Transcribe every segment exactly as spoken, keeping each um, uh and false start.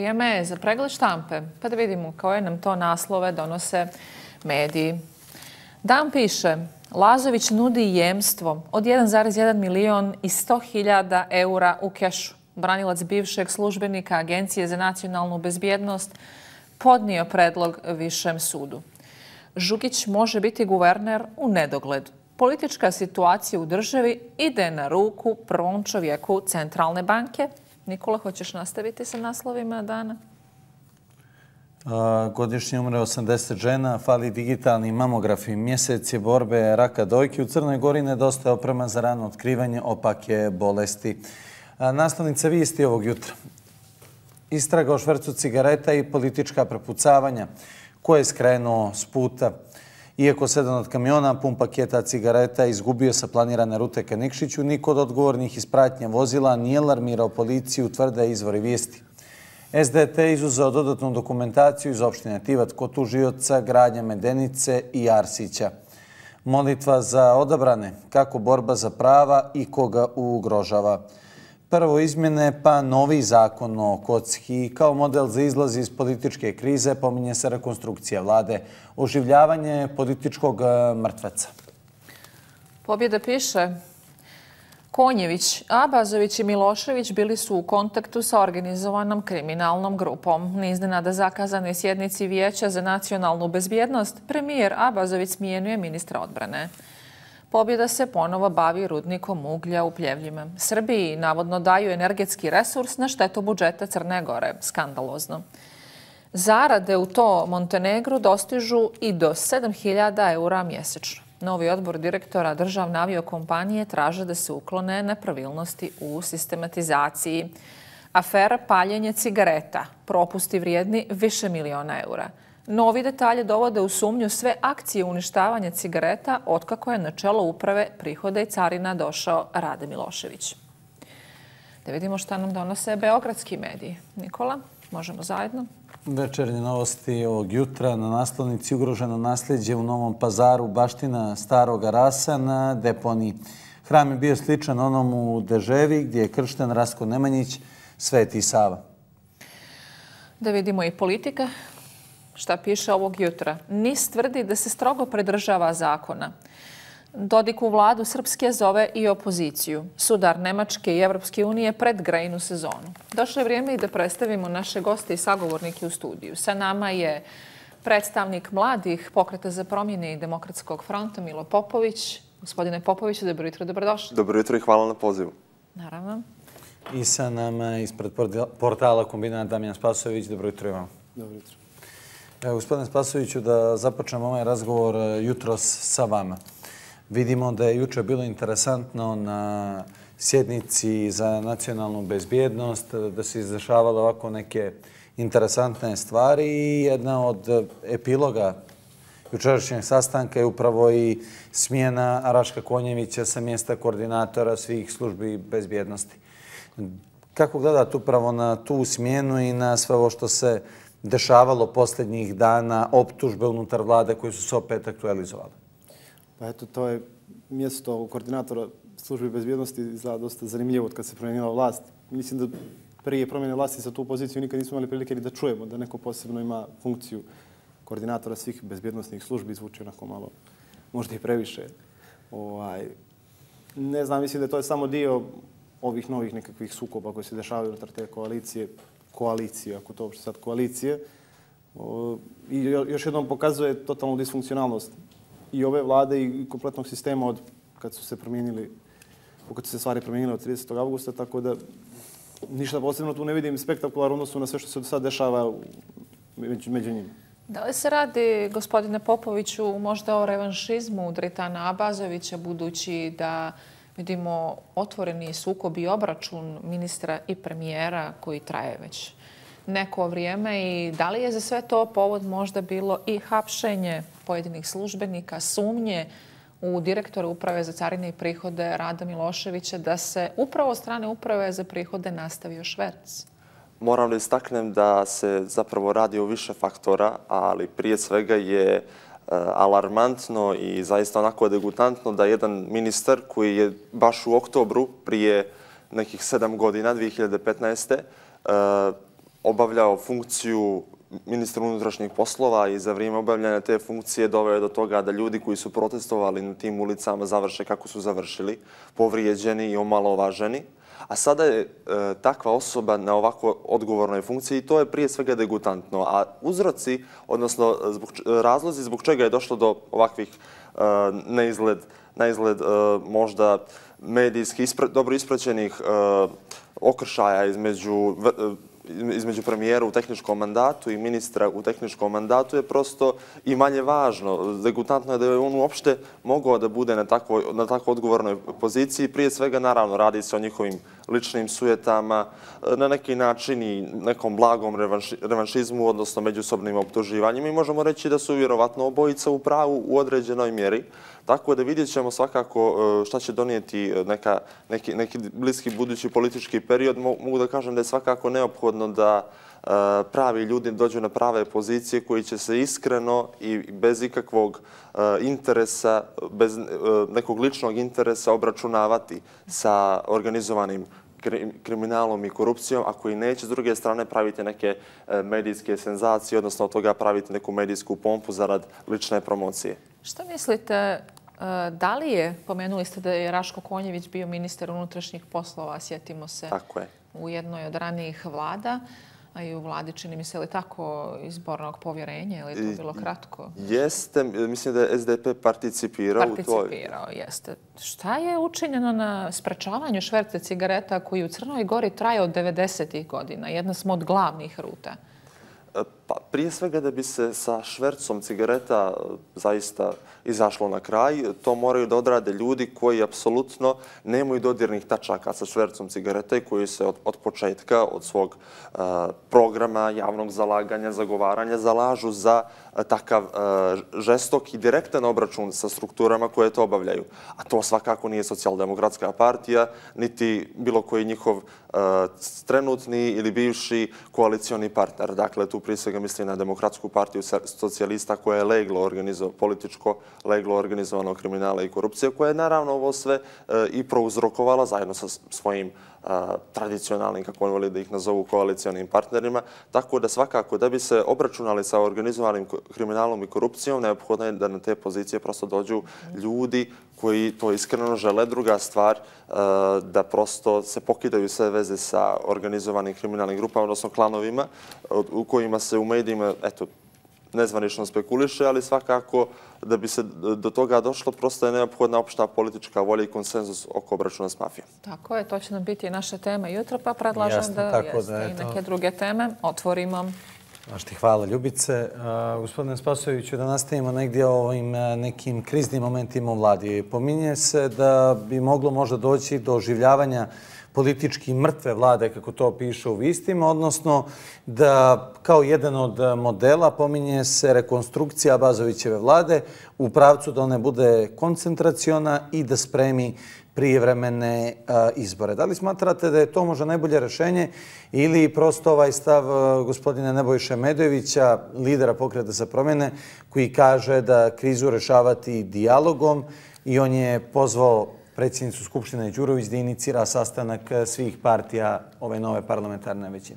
Vrijeme je za pregled štampe, pa da vidimo koje nam to naslove donose mediji. Dan piše, Lazović nudi jemstvo od jedan zarez jedan milion i sto hiljada eura u kešu. Branilac bivšeg službenika Agencije za nacionalnu bezbjednost podnio predlog Višem sudu. Žugić može biti guverner u nedogled. Politička situacija u državi ide na ruku prvom čovjeku Centralne banke. Nikola, hoćeš nastaviti sa naslovima dana? Godišnje umre osamdeset žena, fali digitalni mamografi. Mjesec je borbe raka dojke. U Crnoj Gori nedostaje oprema za rano otkrivanje opake bolesti. Naslovnica vijesti ovog jutra. Istraga o švercu cigareta i politička prepucavanja. Ko je skrenuo s puta? Iako sedam od kamiona pun paketa cigareta izgubio sa planirane rute ka Nikšiću, niko od odgovornih iz pratnje vozila nije alarmirao policiju, tvrde izvori vijesti. S D T izuzeo dodatnu dokumentaciju iz opštine Tivat kod tužioca, Gradnja Medenice i Arsića. Molitva za odabrane, kako borba za prava i koga ugrožava. Prvo izmjene, pa novi zakon o kocki. Kao model za izlaz iz političke krize pominje se rekonstrukcija vlade, oživljavanje političkog mrtveca. Pobjeda piše, Konjević, Abazović i Milošević bili su u kontaktu sa organizovanom kriminalnom grupom. Na iznenada zakazanoj sjednici Vijeća za nacionalnu bezbjednost, premijer Abazović smijenuje ministra odbrane. Pobjeda se ponovo bavi rudnikom uglja u Pljevljima. Srbiji navodno daju energetski resurs na štetu budžeta Crne Gore. Skandalozno. Zarade u to Montenegru dostižu i do sedam hiljada eura mjesečno. Novi odbor direktora državne aviokompanije traže da se uklone nepravilnosti u sistematizaciji. Afera paljenje cigareta, propusti vrijedni više miliona eura. Novi detalje dovode u sumnju sve akcije uništavanja cigareta otkako je na čelo uprave prihoda i carina došao Rade Milošević. Da vidimo šta nam donose beogradski mediji. Nikola, možemo zajedno? Večernje novosti ovog jutra. Na naslovnici ugroženo nasljeđe u Novom Pazaru, baština staroga rasa na deponiji. Hram je bio sličan onom u Deževi gdje je kršten Rastko Nemanjić, Sveti Sava. Da vidimo i politika. Šta piše ovog jutra? N I S tvrdi da se strogo pridržava zakona. Dodik u vladu Srpske zove i opoziciju. Sudar Nemačke i Evropske unije pred grejnu sezonu. Došlo je vrijeme i da predstavimo naše goste i sagovornike u studiju. Sa nama je predstavnik mladih Pokreta za promjene i Demokratskog fronta Milo Popović. Gospodine Popoviću, dobro jutro, dobrodošli. Dobro jutro i hvala na pozivu. Naravno. I sa nama ispred portala Kombinat Damjan Spasojević. Dobro jutro i vam. Dobro jutro. Evo, gospodine Spasojeviću, da započnemo ovaj razgovor jutros sa vama. Vidimo da je juče bilo interesantno na sjednici za nacionalnu bezbjednost, da se izdešavale ovako neke interesantne stvari i jedna od epiloga jučerašnjeg sastanka je upravo i smjena Raška Konjevića sa mjesta koordinatora svih službi bezbjednosti. Kako gledate upravo na tu smjenu i na sve ovo što se dešavalo posljednjih dana, optužbe unutar vlade koje su se opet aktualizovale? Pa eto, to je mjesto koordinatora službe bezbjednosti izgleda dosta zanimljivo od kad se promijenila vlast. Mislim da prije promjene vlasti za tu poziciju nikad nismo imali prilike ni da čujemo da neko posebno ima funkciju koordinatora svih bezbjednostnih službi. Zvuči onako malo, možda i previše. Ovaj, ne znam, mislim da to je samo dio ovih novih nekakvih sukoba koji se dešavaju unutar te koalicije. Koalicije, ako to uopšte sad koalicije. O, I još jednom pokazuje totalnu disfunkcionalnost i ove vlade i kompletnog sistema od kad su se promijenili, kad su se stvari promijenile od tridesetog avgusta, tako da ništa posebno tu ne vidim spektakularno odnosu na sve što se do sad dešava među, među njima. Da li se radi, gospodine Popoviću, možda o revanšizmu Dritana Abazovića, budući da vidimo otvoreni sukob i obračun ministra i premijera koji traje već neko vrijeme i da li je za sve to povod možda bilo i hapšenje pojedinih službenika, sumnje u direktora Uprave za carine i prihode Rada Miloševića da se upravo od strane Uprave za prihode nastavio šverc? Moram da istaknem da se zapravo radi o više faktora, ali prije svega je alarmantno i zaista onako degutantno da jedan ministar koji je baš u oktobru prije nekih sedam godina, dvije hiljade petnaeste. obavljao funkciju ministra unutrašnjih poslova i za vrijeme obavljanja te funkcije doveo do toga da ljudi koji su protestovali na tim ulicama završe kako su završili, povrijeđeni i omalovaženi. A sada je e, takva osoba na ovako odgovornoj funkciji i to je prije svega degutantno. A uzroci, odnosno zbog, razlozi zbog čega je došlo do ovakvih e, neizgled, neizgled e, možda medijski ispre, dobro ispraćenih e, okršaja između između premijera u tehničkom mandatu i ministra u tehničkom mandatu je prosto i manje važno. Degutantno je da je on uopšte mogao da bude na tako, na tako odgovornoj poziciji. Prije svega, naravno, radi se o njihovim ličnim sujetama, na neki način i nekom blagom revanši, revanšizmu, odnosno međusobnim optuživanjima i možemo reći da su vjerovatno obojica u pravu u određenoj mjeri. Tako da vidjet ćemo svakako šta će donijeti neka, neki, neki bliski budući politički period. Mogu da kažem da je svakako neophodno da pravi ljudi dođu na prave pozicije koji će se iskreno i bez ikakvog interesa, bez nekog ličnog interesa obračunavati sa organizovanim kriminalom i korupcijom, a koji neće s druge strane praviti neke medijske senzacije, odnosno od toga praviti neku medijsku pompu zarad lične promocije. Što mislite, da li je, pomenuli ste da je Raško Konjević bio ministar unutrašnjih poslova, sjetimo se u jednoj od ranijih vlada, a i u vladi, čini mi se, li tako izbornog povjerenja, ili je to bilo kratko? Jeste, mislim da je S D P participirao u toj. Participirao, jeste. Šta je učinjeno na sprečavanju šverca cigareta koji u Crnoj Gori traje od devedesetih godina? Jedna smo od glavnih ruta. Pa, prije svega da bi se sa švercom cigareta zaista izašlo na kraj, to moraju da odrade ljudi koji apsolutno nemaju dodirnih tačaka sa švercom cigareta i koji se od, od početka, od svog uh, programa javnog zalaganja, zagovaranja, zalažu za uh, takav uh, žestok i direktan obračun sa strukturama koje to obavljaju. A to svakako nije Socijaldemokratska partija, niti bilo koji njihov uh, trenutni ili bivši koalicioni partner. Dakle, tu prije svega misli na Demokratsku partiju socijalista koja je leglo političko, leglo organizovanog kriminala i korupcije, koja je naravno ovo sve e, i prouzrokovala zajedno sa svojim e, tradicionalnim, kako oni voli da ih nazovu, koalicijalnim partnerima. Tako da svakako da bi se obračunali sa organizovanim kriminalom i korupcijom, neophodno je da na te pozicije prosto dođu ljudi koji to iskreno žele. Druga stvar, e, da prosto se pokidaju sve veze sa organizovanim kriminalnim grupama, odnosno klanovima, u kojima se u medijima, eto, nezvanično spekuliše, ali svakako da bi se do toga došlo, prosto je neophodna opšta politička volja i konsenzus oko obračuna s mafijom. Tako je, to će nam biti i naša tema jutra, pa predlažem Jasno, da, jeste, da i neke to... druge teme otvorimo. Vašti hvala, Ljubice. Uh, gospodine Spasojeviću, da nastavimo negdje o ovim nekim kriznim momentima u vladi. Pominje se da bi moglo možda doći do oživljavanja politički mrtve vlade, kako to piše u Vistima, odnosno da kao jedan od modela pominje se rekonstrukcija Abazovićeve vlade u pravcu da one bude koncentraciona i da spremi prijevremene izbore. Da li smatrate da je to možda najbolje rješenje ili prosto ovaj stav gospodina Nebojše Medojevića, lidera Pokreta za promjene, koji kaže da krizu rješavati dijalogom i on je pozvao predsjednicu Skupštine Đurović da inicira sastanak svih partija ove nove parlamentarne većine?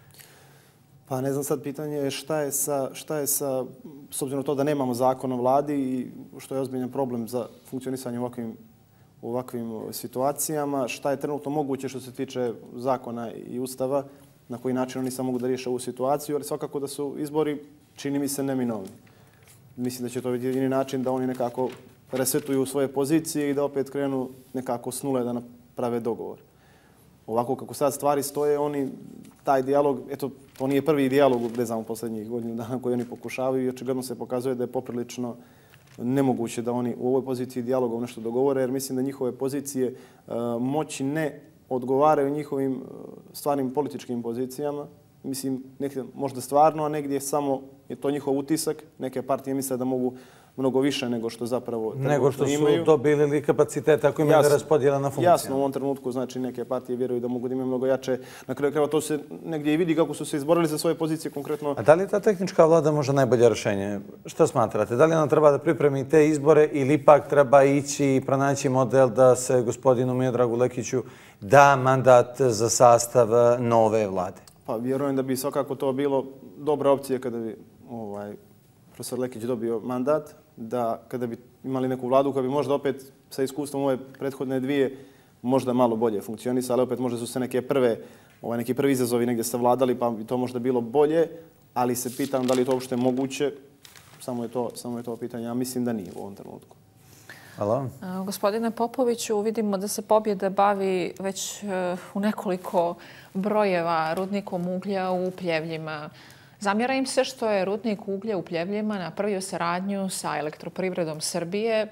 Pa ne znam, sad pitanje je šta je sa, šta je sa, s obzirom na to da nemamo zakon o vladi i što je ozbiljan problem za funkcionisanje u ovakvim, u ovakvim situacijama, šta je trenutno moguće što se tiče zakona i ustava, na koji način oni samo mogu da riješe ovu situaciju, ali svakako da su izbori, čini mi se, neminovni. Mislim da će to biti jedini način da oni nekako resetuju svoje pozicije i da opet krenu nekako s nule da naprave dogovor. Ovako kako sad stvari stoje, oni taj dijalog, eto, to nije prvi dijalog, ne znam, u posljednjih godinu dana koji oni pokušavaju i očigledno se pokazuje da je poprilično nemoguće da oni u ovoj poziciji dijalogom nešto dogovore, jer mislim da njihove pozicije uh, moći ne odgovaraju njihovim uh, stvarnim političkim pozicijama. Mislim, nekde možda stvarno, a negdje samo je to njihov utisak. Neke partije misle da mogu mnogo više nego što zapravo nego što su imaju. dobili ili kapacitet ako imaju da raspodijela na funkcije. Jasno, u ovom trenutku znači neke partije vjeruju da mogu da imaju mnogo jače. Na kraju krajeva to se negdje i vidi kako su se izborili za svoje pozicije konkretno. A da li je ta tehnička vlada možda najbolje rješenje? Što smatrate? Da li ona treba da pripremi te izbore ili ipak treba ići i pronaći model da se gospodinu Miodragu Lekiću da mandat za sastav nove vlade? Pa vjerujem da bi svakako to bilo dobra opcija kada bi ovaj, profesor Lekić dobio mandat, da kada bi imali neku vladu koja bi možda opet sa iskustvom ove prethodne dvije možda malo bolje funkcionisala, ali opet možda su se neke prve, ovaj, neki prvi izazovi negdje savladali, pa bi to možda bilo bolje, ali se pitam da li je to uopšte moguće, samo je to, samo je to pitanje. Ja mislim da nije u ovom trenutku. Hvala. Gospodine Popoviću, vidimo da se Pobjeda bavi već u nekoliko brojeva rudnikom uglja u Pljevljima. Zamjera im se što je rudnik uglja u Pljevljima napravio saradnju sa Elektroprivredom Srbije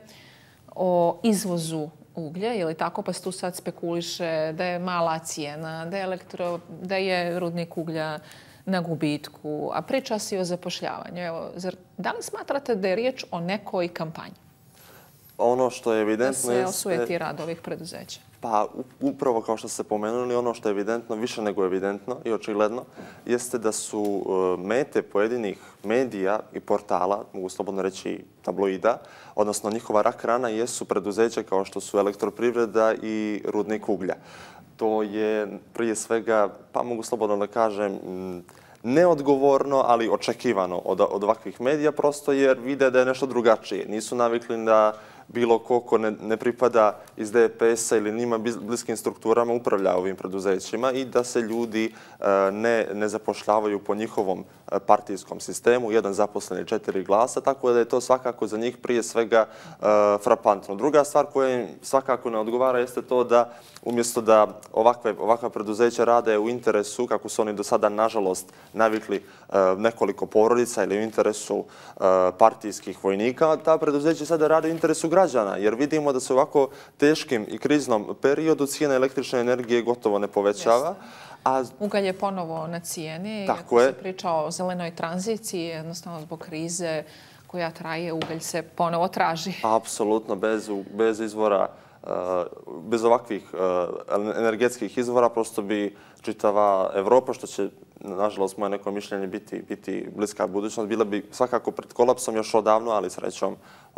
o izvozu uglja, je li tako? Pa se tu sad spekuliše da je mala cijena, da je, elektro, da je rudnik uglja na gubitku, a priča se i o zapošljavanju. Evo, zar, da li smatrate da je riječ o nekoj kampanji? Ono što je evidentno da se osujeti rad ovih preduzeća. Pa upravo kao što ste pomenuli, ono što je evidentno, više nego evidentno i očigledno, jeste da su mete pojedinih medija i portala, mogu slobodno reći tabloida, odnosno njihova rak rana jesu preduzeća kao što su Elektroprivreda i rudnik uglja. To je prije svega, pa mogu slobodno da kažem, neodgovorno, ali očekivano od, od ovakvih medija, prosto jer vide da je nešto drugačije. Nisu navikli da bilo ko ko ne, ne pripada iz D P S-a ili nima bliskim strukturama upravlja ovim preduzećima i da se ljudi uh, ne, ne zapošljavaju po njihovom uh, partijskom sistemu, jedan zaposleni četiri glasa, tako da je to svakako za njih prije svega uh, frapantno. Druga stvar koja im svakako ne odgovara jeste to da umjesto da ovakve, ovakva preduzeća rade u interesu, kako su oni do sada nažalost navikli uh, nekoliko porodica ili u interesu uh, partijskih vojnika, ta preduzeća sada rade u interesu građana, jer vidimo da se u ovako teškim i kriznom periodu cijena električne energije gotovo ne povećava. A ugalj je ponovo na cijeni. Tako je. Se priča o zelenoj tranziciji, jednostavno zbog krize koja traje, ugalj se ponovo traži. Apsolutno, bez, bez izvora, bez ovakvih energetskih izvora, prosto bi čitava Evropa, što će, nažalost, moje neko mišljenje biti, biti bliska budućnost, bila bi svakako pred kolapsom još odavno, ali srećom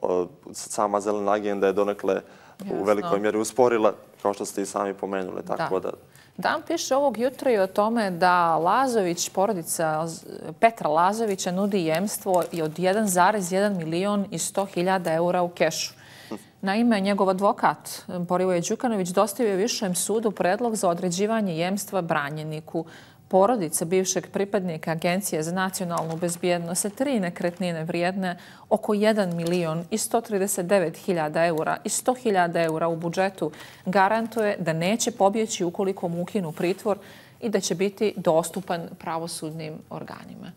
sama zelena agenda je donekle Jasno. u velikoj mjeri usporila, kao što ste i sami pomenuli. Tako da. da... Dan piše ovog jutra i o tome da Lazović, porodica Petra Lazovića, nudi jemstvo i od jedan zarez jedan milion i sto hiljada eura u kešu. Naime, njegov advokat Borivoje Đukanović dostavio je Višem sudu predlog za određivanje jemstva branjeniku. Porodica bivšeg pripadnika Agencije za nacionalnu bezbjednost sa tri nekretnine vrijedne oko jedan milion i sto trideset devet hiljada eura i sto hiljada eura u budžetu garantuje da neće pobjeći ukoliko mu ukinu pritvor i da će biti dostupan pravosudnim organima.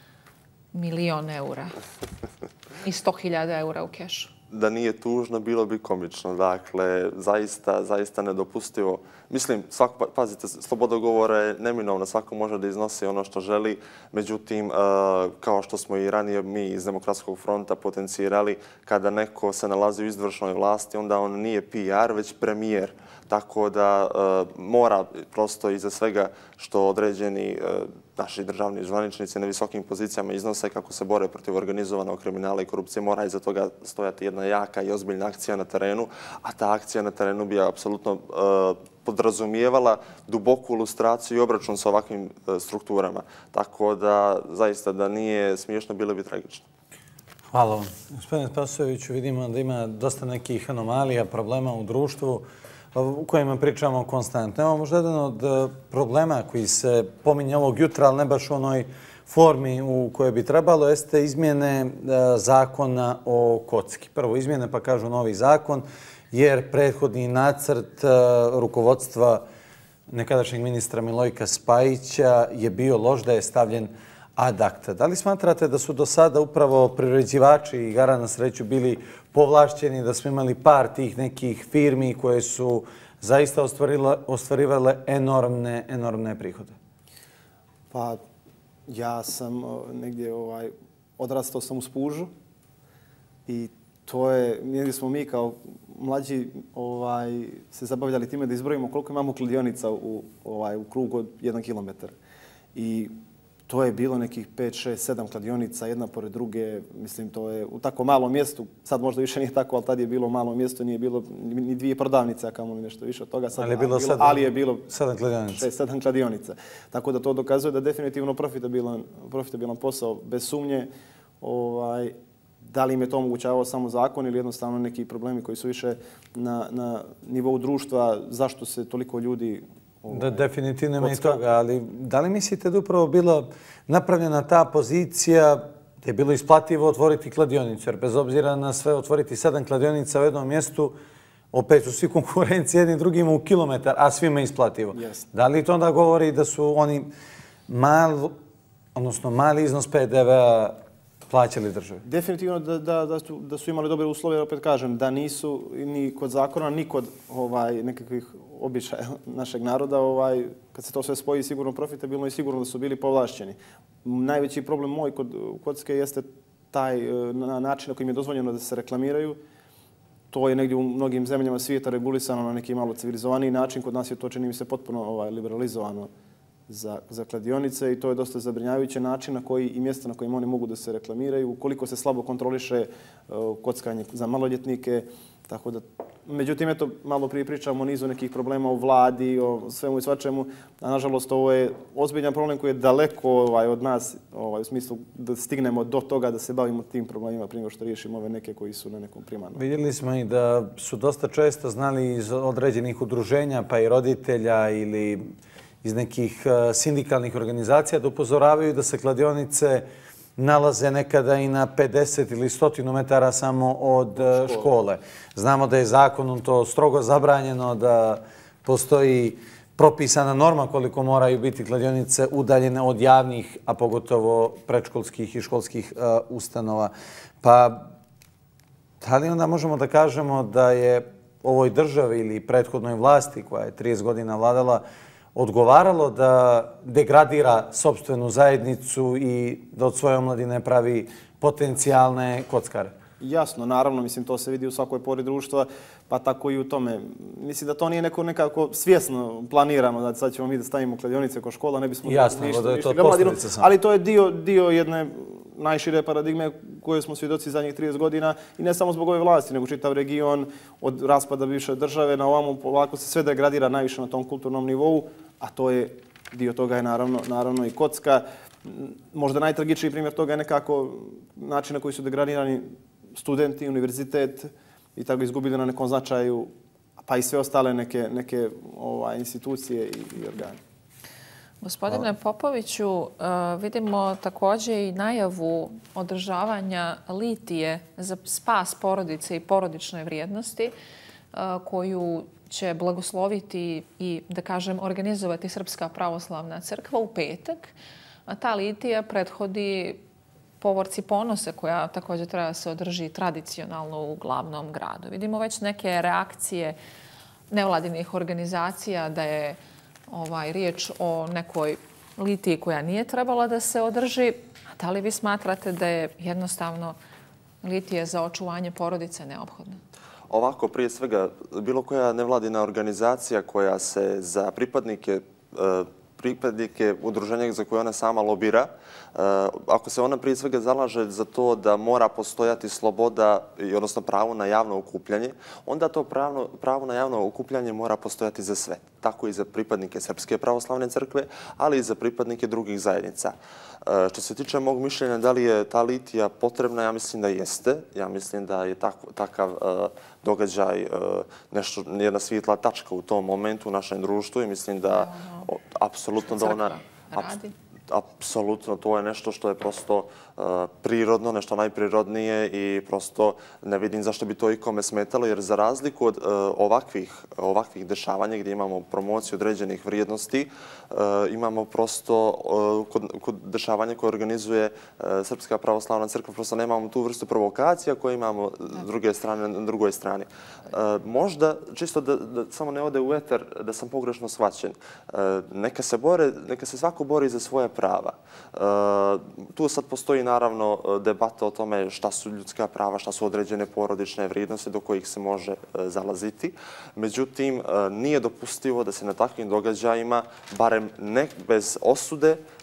Milion eura i sto hiljada eura u kešu. Da nije tužno, bilo bi komično. Dakle, zaista, zaista nedopustivo. Mislim, svako, pazite, sloboda govora je neminovna, svako može da iznosi ono što želi. Međutim, kao što smo i ranije mi iz Demokratskog fronta potencirali, kada neko se nalazi u izvršnoj vlasti, onda on nije P R, već premijer. Tako da mora prosto iza svega što određeni naši državni zvaničnici na visokim pozicijama iznose kako se bore protiv organizovanog kriminala i korupcije, mora iza toga stojati jedna jaka i ozbiljna akcija na terenu, a ta akcija na terenu bi apsolutno uh, podrazumijevala duboku ilustraciju i obračun sa ovakvim uh, strukturama. Tako da, zaista, da nije smiješno, bilo bi tragično. Hvala vam. Gospodine Spasojeviću, vidimo da ima dosta nekih anomalija, problema u društvu u kojima pričamo konstantno. Evo možda jedan od problema koji se pominje ovog jutra, ali ne baš u onoj formi u kojoj bi trebalo, jeste izmjene zakona o kocki. Prvo izmjene, pa kažu novi zakon, jer prethodni nacrt rukovodstva nekadašnjeg ministra Milojka Spajića je bio loš, da je stavljen ad acta. Da li smatrate da su do sada upravo priređivači igara na sreću bili povlašćeni, da smo imali par tih nekih firmi koje su zaista ostvarivale enormne, enormne prihode? Pa ja sam negdje ovaj, odrastao sam u Spužu i to je, negdje smo mi kao mlađi ovaj, se zabavljali time da izbrojimo koliko imamo kladionica u, ovaj, u krugu od jedan kilometar. I to je bilo nekih pet, šest, sedam kladionica, jedna pored druge. Mislim, to je u tako malom mjestu. Sad možda više nije tako, ali tad je bilo malo mjesto, nije bilo ni dvije prodavnice, a kamoli nešto više od toga. Sad, ali je bilo, bilo, ali je bilo sedam kladionica. šest, sedam kladionica. Tako da to dokazuje da definitivno profitabilan, profitabilan posao, bez sumnje. Ovaj, da li im je to omogućavao samo zakon ili jednostavno neki problemi koji su više na, na nivou društva, zašto se toliko ljudi... Ovaj, da, definitivno ima i toga, ali da li mislite da upravo bila napravljena ta pozicija da je bilo isplativo otvoriti kladionicu, jer bez obzira na sve otvoriti sedam kladionica u jednom mjestu, opet su svi konkurenci jedni drugima u kilometar, a svima je isplativo. Yes. Da li to onda govori da su oni mal, odnosno mali iznos P D V-a plaćali državi? Definitivno da, da, da, su, da su imali dobre uslove, opet kažem, da nisu ni kod zakona, ni kod ovaj, nekakvih običaja našeg naroda. Ovaj, kad se to sve spoji, sigurno profitabilno i sigurno da su bili povlašćeni. Najveći problem moj kod kocke jeste taj na način na kojim je dozvoljeno da se reklamiraju. To je negdje u mnogim zemljama svijeta regulisano na neki malo civilizovaniji način. Kod nas je to, čini mi se, potpuno ovaj, liberalizovano za, za kladionice i to je dosta zabrinjavajući način na koji i mjesta na kojim oni mogu da se reklamiraju, koliko se slabo kontroliše uh, kockanje za maloljetnike. Tako da, međutim, eto, malo prije pričamo o nizu nekih problema u vladi, o svemu i svačemu, a nažalost ovo je ozbiljan problem koji je daleko ovaj, od nas, ovaj, u smislu da stignemo do toga da se bavimo tim problemima prije nego što riješimo ove neke koji su na nekom primarnom. Vidjeli smo i da su dosta često znali iz određenih udruženja, pa i roditelja ili iz nekih sindikalnih organizacija da upozoravaju da se kladionice nalaze nekada i na pedeset ili sto metara samo od škole. škole. Znamo da je zakonom to strogo zabranjeno, da postoji propisana norma koliko moraju biti kladionice udaljene od javnih, a pogotovo predškolskih i školskih uh, ustanova. Pa da li onda možemo da kažemo da je ovoj državi ili prethodnoj vlasti koja je trideset godina vladala odgovaralo da degradira sopstvenu zajednicu i da od svoje omladine pravi potencijalne kockare? Jasno, naravno, mislim, to se vidi u svakoj pori društva, pa tako i u tome. Mislim da to nije neko nekako svjesno planirano, da sad ćemo mi da stavimo kladionice ko škola, ne bismo Jasno, ništa, da je ništa to posljedica samo. Ali to je dio, dio jedne najšire paradigme koje smo svjedoci zadnjih trideset godina i ne samo zbog ove vlasti, nego čitav region od raspada bivše države na ovamo polako se sve degradira najviše na tom kulturnom nivou, a to je, dio toga je naravno, naravno i kocka. Možda najtragičniji primjer toga je nekako način na koji su degradirani studenti, univerzitet i tako izgubili na nekom značaju, pa i sve ostale neke, neke ovaj, institucije i, i organi. Gospodine Popoviću, vidimo također i najavu održavanja litije za spas porodice i porodične vrijednosti koju će blagosloviti i, da kažem, organizovati Srpska pravoslavna crkva u petak. A ta litija prethodi povorci ponose koja također treba se održi tradicionalno u glavnom gradu. Vidimo već neke reakcije nevladinih organizacija da je ovaj, riječ o nekoj litiji koja nije trebala da se održi. A da li vi smatrate da je jednostavno litija za očuvanje porodice neophodna? Ovako, prije svega, bilo koja nevladina organizacija koja se za pripadnike pripadnike udruženja za koje ona sama lobira, ako se ona prije svega zalaže za to da mora postojati sloboda, odnosno pravo na javno okupljanje, onda to pravo, pravo na javno okupljanje mora postojati za sve. Tako i za pripadnike Srpske pravoslavne crkve, ali i za pripadnike drugih zajednica. Što se tiče mog mišljenja da li je ta litija potrebna, ja mislim da jeste. Ja mislim da je tako, takav uh, događaj uh, nešto, jedna svjetla tačka u tom momentu u našem društvu i mislim da o, apsolutno da ona... radi. Apsolutno, to je nešto što je prosto uh, prirodno, nešto najprirodnije i prosto ne vidim zašto bi to ikome smetalo, jer za razliku od uh, ovakvih, ovakvih dešavanja gdje imamo promociju određenih vrijednosti, uh, imamo prosto uh, kod, kod dešavanja koje organizuje uh, Srpska pravoslavna crkva, prosto nemamo tu vrstu provokacija koje imamo s druge strane, na drugoj strani. Uh, možda, čisto da, da samo ne ode u eter, da sam pogrešno shvaćen, uh, neka se bore, neka se svako bori za svoje prava. E, tu sad postoji naravno debata o tome šta su ljudska prava, šta su određene porodične vrijednosti do kojih se može e, zalaziti. Međutim, e, nije dopustivo da se na takvim događajima, barem ne bez osude,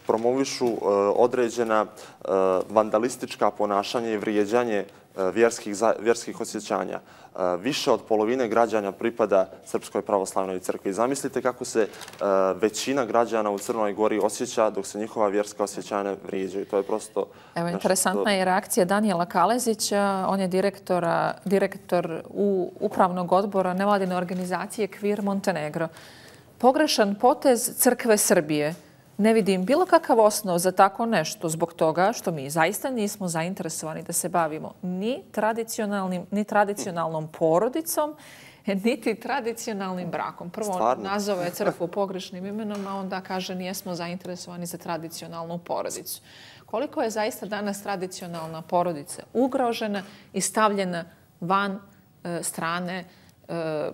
promovišu određena vandalistička ponašanja i vrijeđanje vjerskih, vjerskih osjećanja. Više od polovine građana pripada Srpskoj pravoslavnoj crkvi. Zamislite kako se većina građana u Crnoj Gori osjeća dok se njihova vjerska osjećanja vrijeđaju. To je prosto... Evo, interesantna je reakcija Danijela Kalezića. On je direktora, direktor u upravnog odbora nevladine organizacije Kvir Montenegro. Pogrešan potez Crkve Srbije. Ne vidim bilo kakav osnov za tako nešto zbog toga što mi zaista nismo zainteresovani da se bavimo ni tradicionalnim, ni tradicionalnom porodicom, niti tradicionalnim brakom. Prvo Stvarno? nazove crkvu pogrešnim imenom, a onda kaže nijesmo zainteresovani za tradicionalnu porodicu. Koliko je zaista danas tradicionalna porodica ugrožena i stavljena van e, strane e,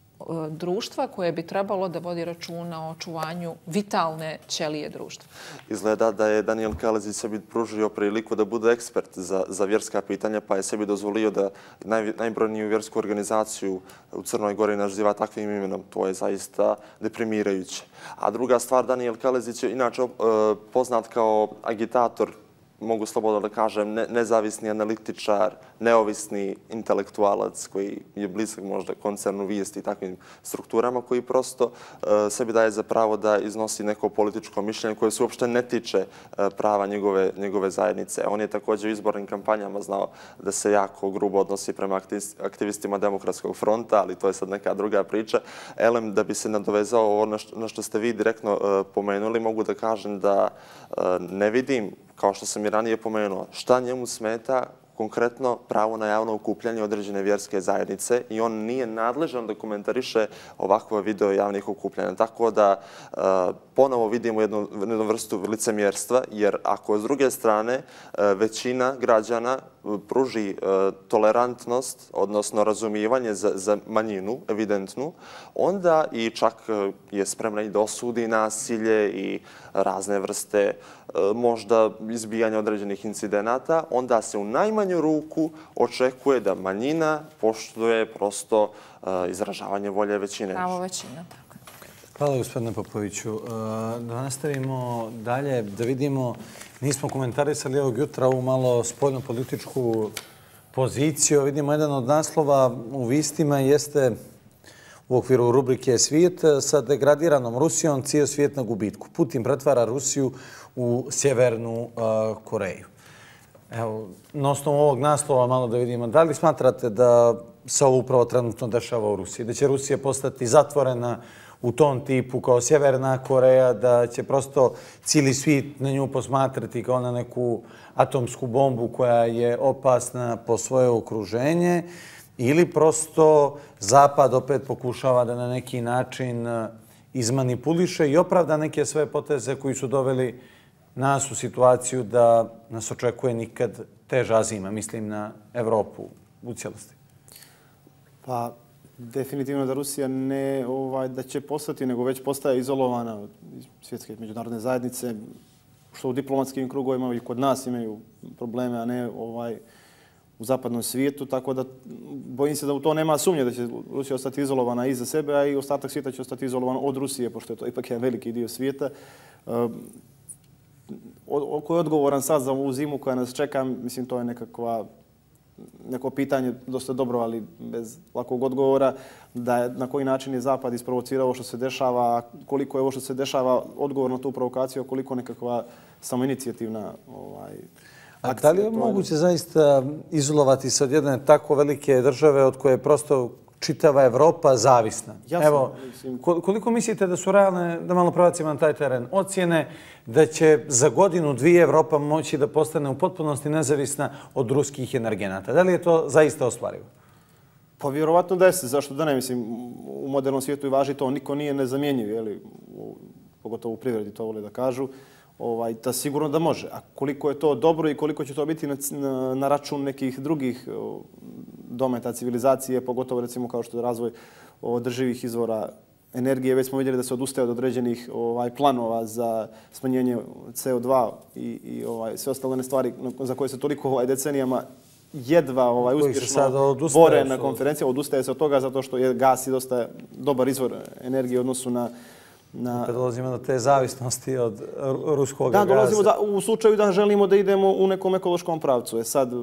društva koje bi trebalo da vodi računa o očuvanju vitalne ćelije društva. Izgleda da je Danijel Kalezić sebi pružio priliku da bude ekspert za, za vjerska pitanja, pa je sebi dozvolio da naj, najbrojniju vjersku organizaciju u Crnoj Gori naziva takvim imenom. To je zaista deprimirajuće. A druga stvar, Danijel Kalezić je inače poznat kao agitator, mogu slobodno da kažem, ne, nezavisni analitičar, neovisni intelektualac koji je blizak možda koncernu vijesti i takvim strukturama, koji prosto uh, sebi daje za pravo da iznosi neko političko mišljenje koje se uopšte ne tiče uh, prava njegove, njegove zajednice. On je također u izbornim kampanjama znao da se jako grubo odnosi prema aktivistima Demokratskog fronta, ali to je sad neka druga priča. Elem, da bi se nadovezao ovo na što, na što ste vi direktno uh, pomenuli, mogu da kažem da uh, ne vidim, kao što sam i ranije pomenuo, šta njemu smeta konkretno pravo na javno okupljanje određene vjerske zajednice i on nije nadležan da komentariše ovakve video javnih okupljanja. Tako da uh, ponovo vidimo jednu, jednu vrstu licemjerstva, jer ako s druge strane uh, većina građana pruži uh, tolerantnost, odnosno razumijevanje za, za manjinu, evidentnu, onda i čak uh, je spremna i da osudi nasilje i razne vrste uh, možda izbijanja određenih incidenata, onda se u najmanju ruku očekuje da manjina poštuje prosto uh, izražavanje volje većine. Pravo većina, tako. Hvala, gospodine Popoviću. Da nastavimo dalje, da vidimo, nismo komentarisali ovog jutra ovu malo spoljno-političku poziciju. Vidimo, jedan od naslova u Vistima jeste u okviru rubrike Svijet sa degradiranom Rusijom, cijel svijet na gubitku. Putin pretvara Rusiju u Sjevernu Koreju. Evo, na osnovu ovog naslova malo da vidimo, da li smatrate da se ovo upravo trenutno dešava u Rusiji? Da će Rusija postati zatvorena u tom tipu kao Sjeverna Koreja, da će prosto cijeli svijet na nju posmatrati kao na neku atomsku bombu koja je opasna po svoje okruženje, ili prosto Zapad opet pokušava da na neki način izmanipuliše i opravda neke svoje poteze koji su doveli nas u situaciju da nas očekuje nikad teža zima, mislim na Evropu u cijelosti? Pa, definitivno da Rusija ne ovaj, da će postati, nego već postaje izolovana od svjetske međunarodne zajednice, što u diplomatskim krugovima i kod nas imaju probleme, a ne ovaj, u zapadnom svijetu, tako da bojim se da u to nema sumnje da će Rusija ostati izolovana iza sebe, a i ostatak svijeta će ostati izolovan od Rusije, pošto je to ipak jedan veliki dio svijeta. Ko je odgovoran sad za ovu zimu koja nas čeka, mislim, to je nekakva, neko pitanje dosta dobro, ali bez lakog odgovora, da je, na koji način je Zapad isprovocirao ovo što se dešava, koliko je ovo što se dešava odgovor na tu provokaciju, koliko nekakva samoinicijativna ovaj, A da li je moguće zaista izolovati se od jedne tako velike države od koje je prosto čitava Evropa zavisna? Jasno, Evo, mislim. koliko mislite da su realne, da malo prebacimo na taj teren, ocjene da će za godinu, dvije Evropa moći da postane u potpunosti nezavisna od ruskih energenata? Da li je to zaista ostvarivo? Pa vjerovatno da je se. Zašto da ne? Mislim, u modernom svijetu i važi to. Niko nije nezamjenjiv, jeli, u, pogotovo u privredi to vole da kažu. Ovaj, da sigurno da može. A koliko je to dobro i koliko će to biti na, na, na račun nekih drugih o, dometa civilizacije, pogotovo recimo kao što je razvoj održivih izvora energije. Već smo vidjeli da se odustaje od određenih ovaj, planova za smanjenje C O dva i, i ovaj, sve ostale stvari za koje se toliko ovaj, decenijama jedva ovaj, uspješno bore na konferencijama. Odustaje se od toga zato što je gas i dosta dobar izvor energije u odnosu na na... Kad dolazimo do te zavisnosti od ruskog gaza. Da, dolazimo da, u slučaju da želimo da idemo u nekom ekološkom pravcu. E sad,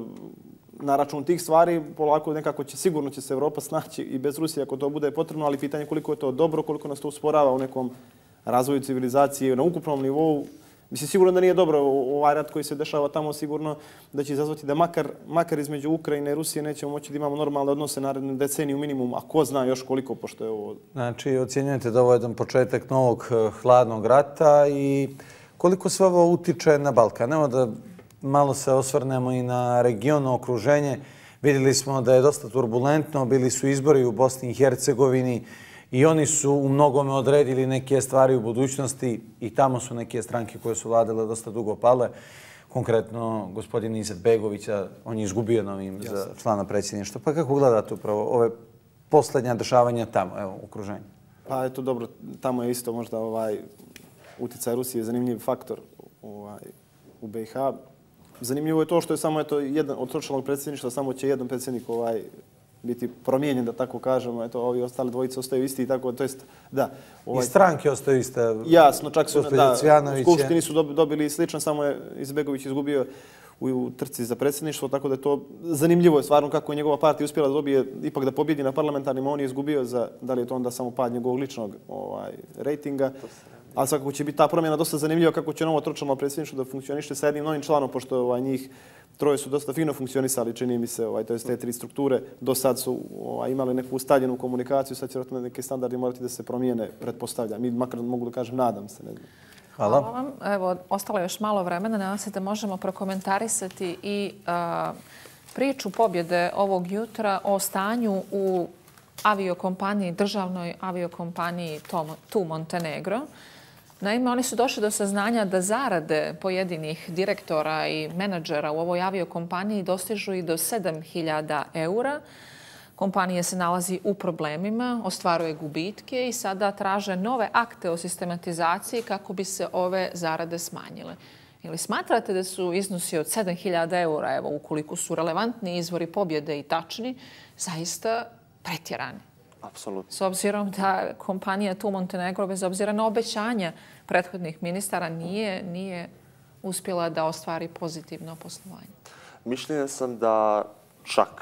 na račun tih stvari, polako nekako će, sigurno će se Evropa snaći i bez Rusije ako to bude potrebno, ali pitanje koliko je to dobro, koliko nas to usporava u nekom razvoju civilizacije na ukupnom nivou. Mislim, sigurno da nije dobro ovaj rat koji se dešava tamo, sigurno da će izazvati da makar, makar između Ukrajine i Rusije nećemo moći da imamo normalne odnose narednu deceniju minimum, a ko zna još koliko, pošto je ovo... Znači, ocjenjujete da ovo je jedan početak novog hladnog rata i koliko sve ovo utiče na Balkan? Evo da malo se osvrnemo i na regionalno okruženje. Vidjeli smo da je dosta turbulentno, bili su izbori u Bosni i Hercegovini i oni su u mnogome odredili neke stvari u budućnosti i tamo su neke stranke koje su vladale dosta dugo pale. Konkretno, gospodin Izetbegovića, on je izgubio na ovim za člana predsjedništva. Pa kako gledate upravo ove posljednja dešavanja tamo, evo, u okruženju? Pa eto, dobro, tamo je isto možda ovaj uticaj Rusije zanimljiv faktor ovaj, u B i H. Zanimljivo je to što je samo eto, jedan od točalnog predsjedništva, samo će jedan predsjednik ovaj, biti promijenjen, da tako kažemo. Eto, ovi ostali dvojice ostaju isti i tako, to jest, da. Ovaj, I stranke ostaju iste. Jasno, čak su, da, u Skupštini su dobili slično, samo je Izetbegović izgubio u, u trci za predsjedništvo, tako da je to zanimljivo je stvarno kako je njegova partija uspjela da dobije, ipak da pobjedi na parlamentarnim, a on je izgubio za, da li je to onda samo pad njegovog ličnog ovaj, rejtinga. Ali svakako će biti ta promjena dosta zanimljiva kako će novo tročlano predsjedništvo da funkcioniše sa jednim novim članom, pošto ovaj, njih troje su dosta fino funkcionisali, čini mi se, ovaj, to je te tri strukture. Do sad su ovaj, imali neku ustaljenu komunikaciju, sad će vjerojatno neke standardi morati da se promijene, pretpostavljam. Mi makar mogu da kažem, nadam se. Ne znam. Hvala. Hvala vam. Evo, ostalo je još malo vremena. Nadam se da možemo prokomentarisati i a, priču pobjede ovog jutra o stanju u aviokompaniji, državnoj aviokompaniji TU Montenegro. Naime, oni su došli do saznanja da zarade pojedinih direktora i menadžera u ovoj aviokompaniji dostižu i do sedam hiljada eura. Kompanija se nalazi u problemima, ostvaruje gubitke i sada traže nove akte o sistematizaciji kako bi se ove zarade smanjile. Ili smatrate da su iznosi od sedam hiljada eura, evo, ukoliko su relevantni izvori pobjede i tačni, zaista pretjerani? Apsolutno. S obzirom da kompanija TU Montenegro, bez obzira na obećanja prethodnih ministara, nije, nije uspjela da ostvari pozitivno poslovanje. Mišljenja sam da čak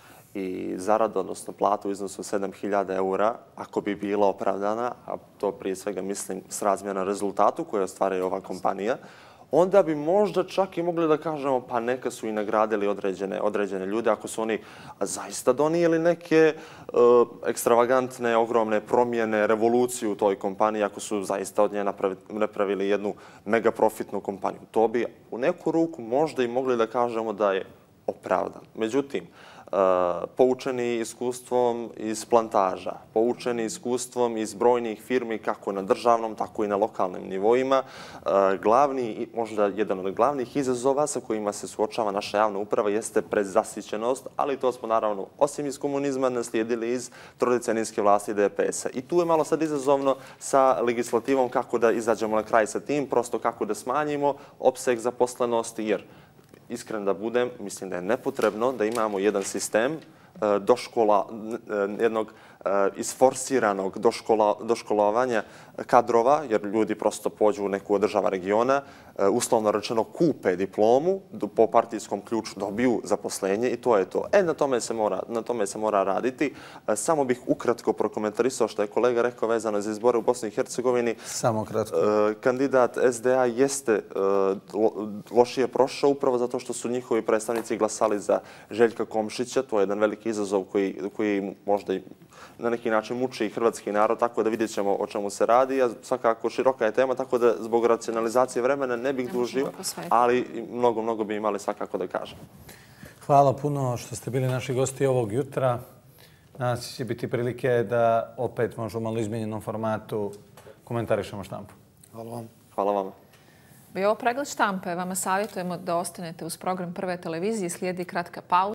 i zarada, odnosno plata u iznosu sedam hiljada eura, ako bi bila opravdana, a to prije svega mislim s razmjena rezultatu koje ostvaruje ova kompanija, onda bi možda čak i mogli da kažemo pa neka su i nagradili određene, određene ljude ako su oni zaista donijeli neke uh, ekstravagantne, ogromne promjene, revoluciju u toj kompaniji, ako su zaista od nje napravili, napravili jednu mega profitnu kompaniju. To bi u neku ruku možda i mogli da kažemo da je opravdan. Međutim, Uh, poučeni iskustvom iz plantaža, poučeni iskustvom iz brojnih firmi kako na državnom, tako i na lokalnim nivoima. Uh, glavni, možda jedan od glavnih izazova sa kojima se suočava naša javna uprava jeste prezasićenost, ali to smo naravno osim iz komunizma naslijedili iz trodecenijske vlasti D P S-a. I tu je malo sad izazovno sa legislativom kako da izađemo na kraj sa tim, prosto kako da smanjimo opseg zaposlenosti, jer iskren da budem, mislim da je nepotrebno da imamo jedan sistem doškola, jednog isforsiranog doškola, doškolovanja kadrova, jer ljudi prosto pođu u neku od država regiona, uslovno rečeno kupe diplomu, po partijskom ključu dobiju zaposlenje i to je to. E, na tome se mora, na tome se mora raditi. Samo bih ukratko prokomentarisao što je kolega rekao vezano za izbore u Bosni i Hercegovini. Samo kratko. Kandidat S D A jeste lošije prošao upravo zato što su njihovi predstavnici glasali za Željka Komšića. To je jedan veliki izazov koji, koji možda i na neki način muči i hrvatski narod, tako da vidjet ćemo o čemu se radi. A svakako široka je tema, tako da zbog racionalizacije vremena ne bih dužio, ali mnogo, mnogo bi imali svakako da kažem. Hvala puno što ste bili naši gosti ovog jutra. Danas će biti prilike da opet možemo u malo izmijenjenom formatu komentarišemo štampu. Hvala vam. Hvala vam. Bio ovo pregled štampe. Vama savjetujemo da ostanete uz program Prve televizije. Slijedi kratka pauza.